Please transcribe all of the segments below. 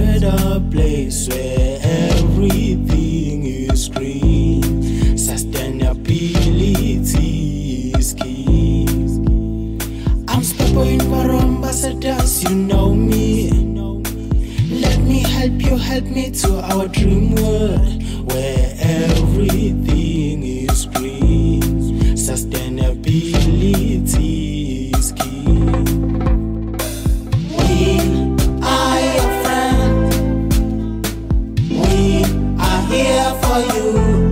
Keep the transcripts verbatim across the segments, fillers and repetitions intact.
better place where everything is green. Sustainability is key. I'm stepping for ambassadors, you know me. Let me help you, help me to our dream world where everything is green. Sustainability is key. We are your friends. We are here for you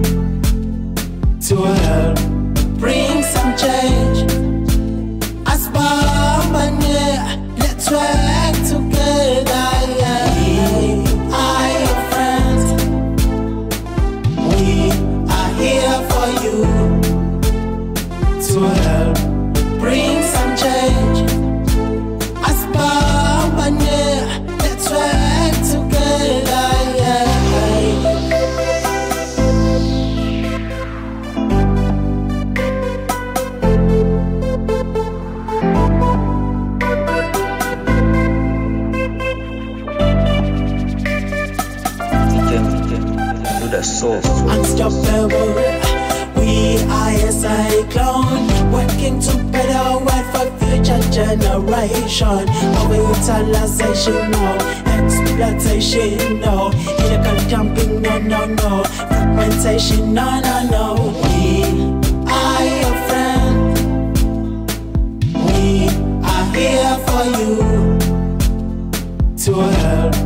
to help bring some change. Asbambaneni, let's work together. Yeah. We are your friends. We are here for you to help bring some change. Asbambaneni, let's work together. Yeah. Unstoppable, we are a cyclone, working to better world for future generation. Overutilization, no. Exploitation, no. Illegal dumping, no, no, no. Fragmentation, no, no, no. We are your friends. We are here for you to help